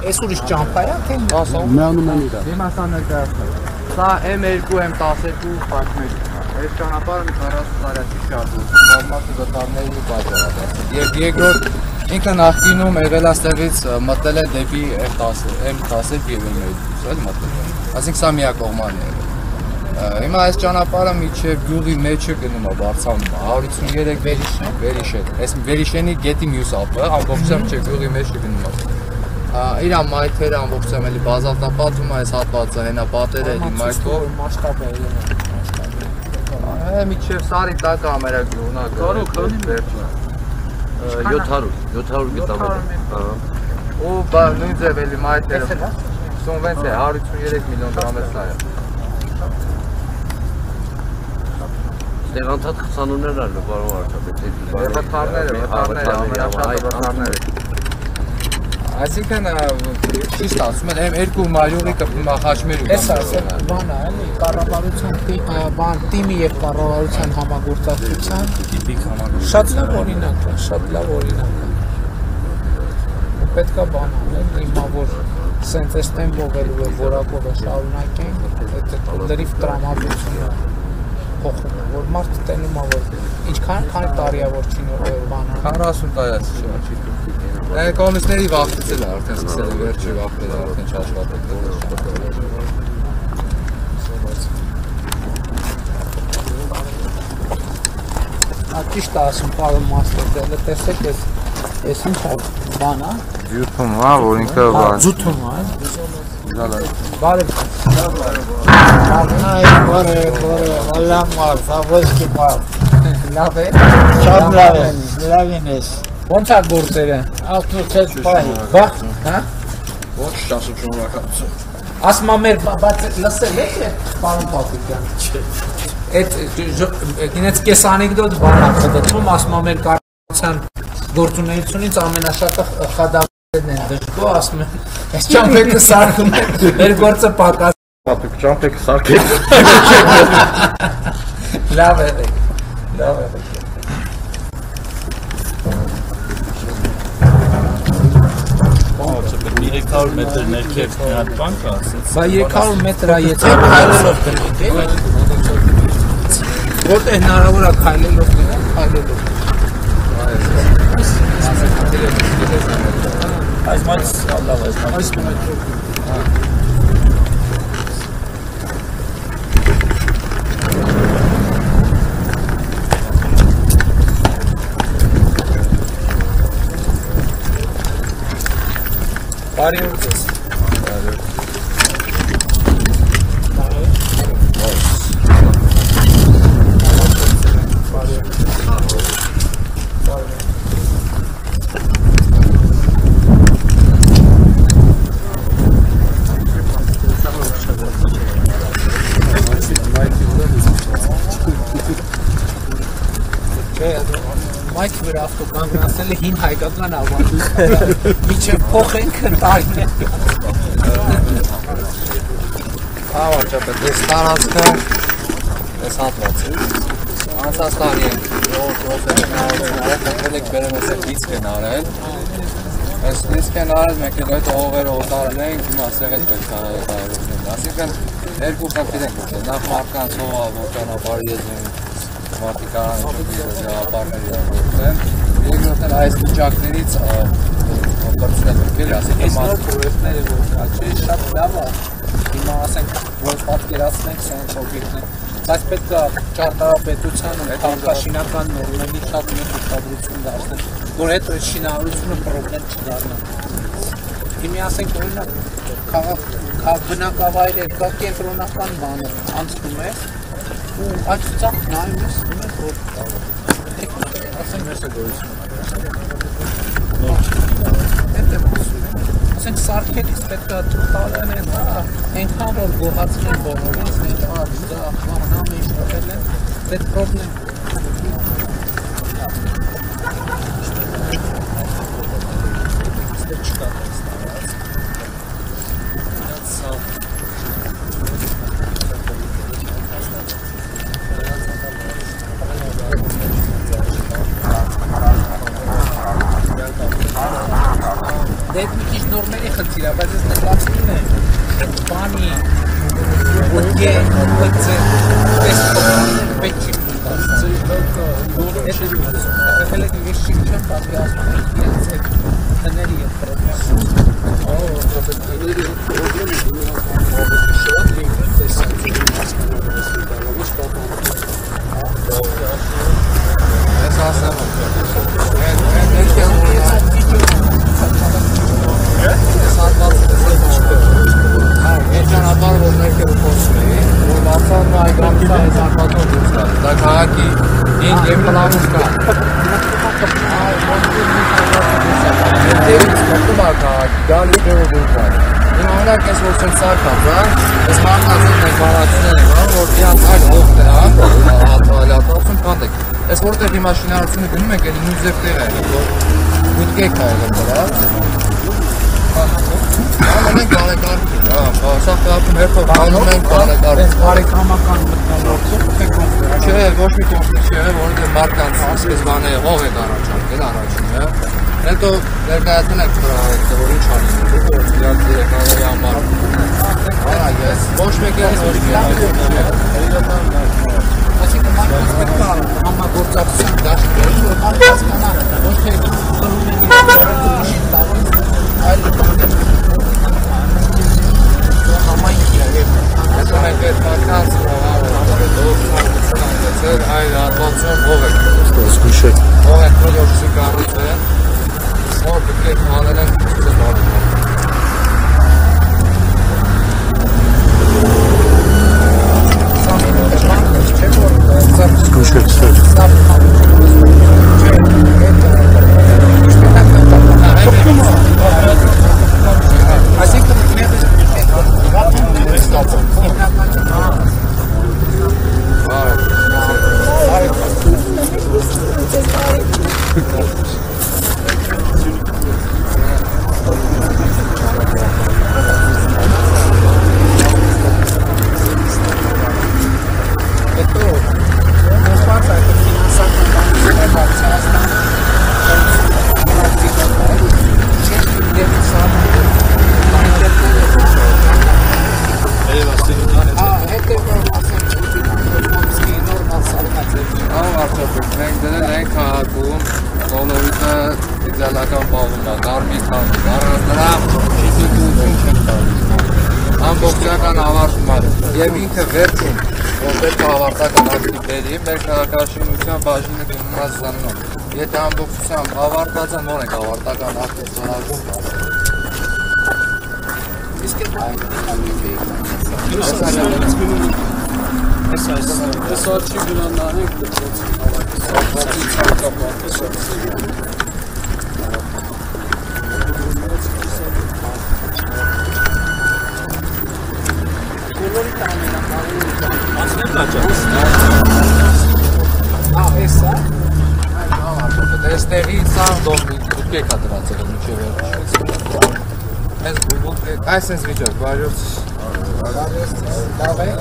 Այս ուրիշ ճամփա է, թե Միանում են իրար։ Դիմասան ներկայացնել։ Սա M2 M12 պատմել։ Այս ճանապարհը մի 40 տարի շարժում, նորմալ գտարների պատճառով։ Եվ երկրորդ ինքը նախկինում եղել աստեղից մտել է դեպի M10 եւ M12, էլ մտել։ Այսինքն սա միակողման է եղել։ Հիմա այս ճանապարհը միջև գյուղի մեջը գնում է բարձրանում 153 Վերիշեն։ Այս Վերիշենի գետի մյուս ափը ամբողջությամբ չէ գյուղի մեջը գնում է։ Իր մայթերը ամբողջությամբ էլի բազալտապատում է, այս հատվածը հենա պատերը էլի մայթով մասշտաբը է։ Միջև սարի տակ ամերագյուղնա քանի վերջը 700 կտամետր։ Ու նույն ձև էլի մայթերը 26 է 153 միլիոն դրամ է սա։ Տեղանթատ խցանուներ ալը, բարով արդապետ։ վթարները։ Այսինքն ճիշտ ասում են M2 մայրուղի կպնում խաչմերուկ։ Էս ասել բանա էլի կառավարության թիմի եւ կառավարության համագործակցության տիպիկ համագործակցություն։ Շատ լավ օրինակ է։ Պետք է բան անել, հիմա որ սենց էս տեմպով է որակով է շարունակենք, այդ լրիվ տրամադրությունը փոխում է, որ մարդը տենում է, որ ինչքան տարի է որ չի բան անում։ 40 տարի չի։ Կոմունիստների վախեցել է արդեն սկսել է վերջի վախել է արդեն չաշխատել։ Ճիշտ ասում, պարոն Մաստերդելը, տեսեք ես ինչ բան է։ Ձյութում է, որ ինքը բան։ Ձյութում է։ Բարև։ Լավ մարդ, ավոյսկի մարդ։ Լավ է։ Շատ լավ է, լավին ես։ Ոնց է գործերը։ Աղթուցեց պահի։ Բա, հա։ Ոչ շասու շնորհակալություն։ Ասմա մեր բայց լսել եք պարոն Պապիկյան։ Չէ։ Այդ գինեց կես անեկդոտ բան է խդացում, ասմա մեր կառավարության գործունեությունից ամենաշատը խադավներն են դժգո, ասում են, այս ճամփեքը սարքում է, մեր գործը պակաս։ Պապիկ ճամփեքը սարքել։ Լավ է, լավ է։ 300 մետր ներքև մի հատ բան կա ասեց։ Բա 300 մետրա եթե քայլելով գնանք, որտեղ հնարավոր է քայլելով գնանք, քայլելով։ Այս մայց լավ է, այս մետրո։ Բարի օր ձեզ։ Մայք վրա ավտոկանգնացել է հին հայկական ավանդույթ, միջև փոխենք տարին է։ Ավարջապետ, ես տարածքը, ես հատվածը, անցած տարի ենք, խնդրել եք բերեմ ես դիսկ են արել, ես դիսկ են արել, մենք էլ այդ հողերը օտարել ենք, հիմա սեղել պետք տարարեցնել, ասիկն երկու խնդիր ենք ուտել, նախ մարդկանց հողը, որ ճանապարհի եզրին մարդիկ ապարների աղորդեն, երկրորդն այս վիճակներից բրցնել եկել, Այս նոր պրոյեկտները որ կաչի, շատ լավ է, հիմա ասենք, որ պատկերացնենք սենց օբյեկտներ, բայց պետք է ճարտարապետության ու քաղաքաշինական նորմերի շատ մեծ ուշադրություն դարձնել, որ հետո այդ շինարարությունը պրոբլեմ չդառնա։ Հիմա ասենք օրինակ բնակավայրեր կա կենտրոնական բանը անցնում է ու այդ ծախ նայում ես որ ասենք ես գոյություն ասենք սարքելիս պետք է տալեն են այնքան որ գոհացնեն բոլորից դա խանամ ինչ որել են այդ պրոբլեմ Դե մի քիչ նորմերի խնդիր է, բայց ես նկատում եմ բանի ոդկե ոդկե պետք չի Ele que vesti չեմ պատկերացնում իրենց այդ տների եւ Որտեղ իմ մաշինարությունը գնում եք, էլի նույն ձև տեղ է, որ գուտկեք է եղել դրա։ Մենք բարեկարգ ենք, սա խաղապում հերթով անում ենք բարեկարգ։ Այս բարեկամական մտնոլորտում Չէ, ոչ մի կոնֆլիկտ չէ, որովհետև մարդկանց սկզբանե հող եք առաջարկել առաջինը։ Հետո ներկայացնել եք որ ինչ անենք, իրար դիրեկալի համար։ Արա, ես ոչ մեկերից ոչ մի Այսինքն մարդկանց պետք է համագործակցություն դաշտել, որ մարդկանց կանան, ոչ թե կրում են այլ համայնքի է։ Հետո մենք այդ մարդկանց այլ հատվածում հող եք պրոդոքսի կառուցել, որ պետք է հանել են ծծել բարում։ Եվ ինքը վերջում, որ պետք է ավարտական ակտի բերի, մեր քաղաքաշինության բաժինը գնումած զաննում։ Եթե ամբողջությամբ ավարտված են, որ ենք ավարտական ակտի ստորագրում Իսկ այդ Այս արչի գրանան ենք դպրոցի հավաքեցի ցանկապատի Այստեղի սաղ դոմի ուտկեք է դրացել մինչև այս ես վիճակ, բարյոց լավ է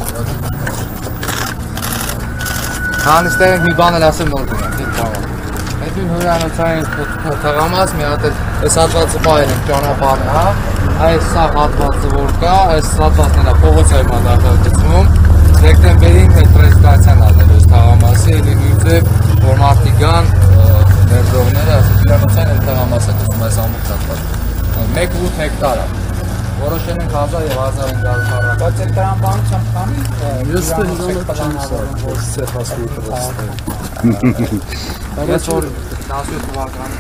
Հան իստեղ ենք մի բան էլ ասեմ նոր գունակ, հետ ին հյուրանոցային թղամաս մի հատ այս հատվածը պահել ենք ճանապարհը, այս սաղ հատվածը որ կա, այս հատվածն էլ փողոցային նախագծում Դեկտեմբերին պետրեստացիան ալել այս թղամասի, էլի նույն ձև, որ մարդիկ գան ներդրողները, հյուրանոցային էլ թղամաս է գծում այս ամուր հատված 1.8 հեկտար է, որոշել ենք 1000 և 1500 քառակ։ Բայց այդ տրամաբանությամբ քանի Ես հյուրանոց չեմ սարք, որ սեփ հասկու տրստել։ Ես որ 17 թվականին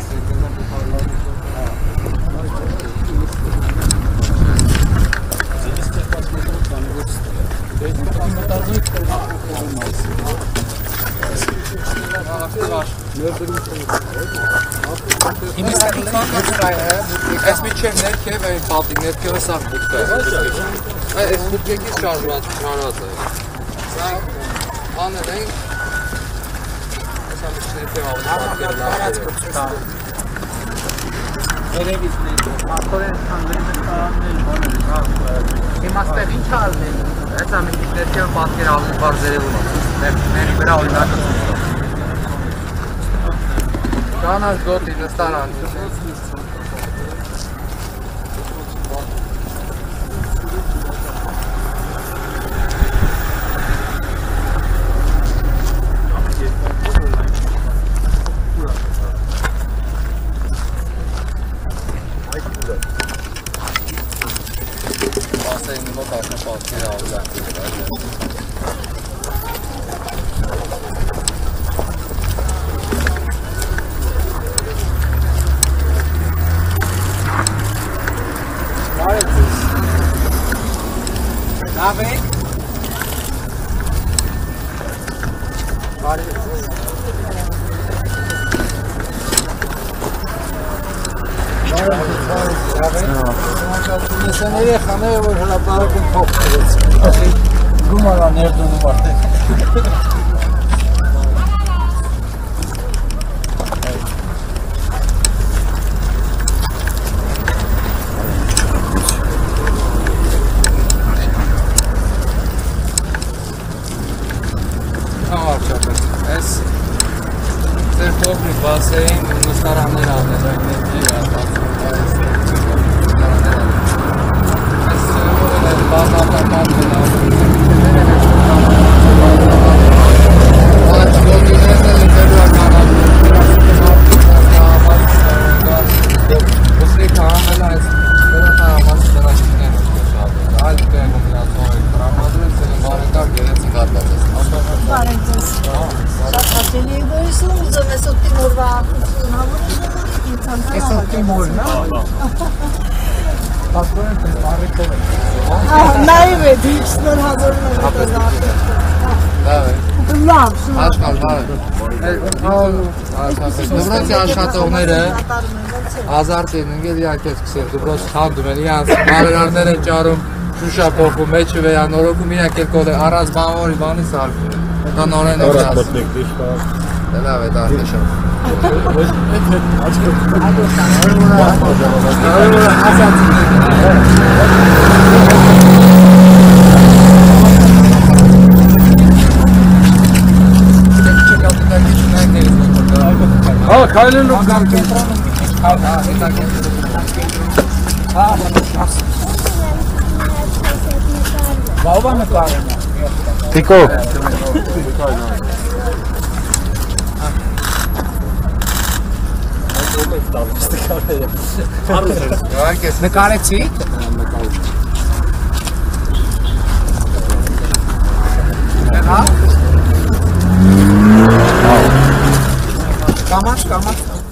Այս միջև ներքև այն պատիկ, ներքևը սաղ բուտկա է Այս բուտկեկից շարժված շարված է Սա անել ենք Այս ամիշ ներքև ավելի պատկեր լավ Երևից մարդորեն քանդել կարաննել Իմաստեղ ինչ արնել Այս ամիշ ներքև պատկեր ավելի բարձերևում Ների վրա օրինակը Կանաչ գոտի նստարան Լավ եք։ Նեսան երեխաները, որ հրապարակում փող տվեցին, գումարա ներդնում արդեն։ Այս ձեր փոքրիկ բասեին նստարաններ անել են Նայվ է, դիքսներ հազորն է լավ, Աշխալ, դպրոցի աշխատողները ազարտ են ընկել իրանք ես կսել, դպրոց խանդում են, իրանք բարերարներ են ճարում, շուշա փոխում, մեջը վեյանորոգում, իրանք էլ կոդ է առած բանվորի բանի սարկում, դա նորեն է վրաս, լավ է դա արտեշան։ Հա, քայլելու կամ Բավա նկարում է։ Տիկո։ Նկարեցի։ Հա։ Կամաց։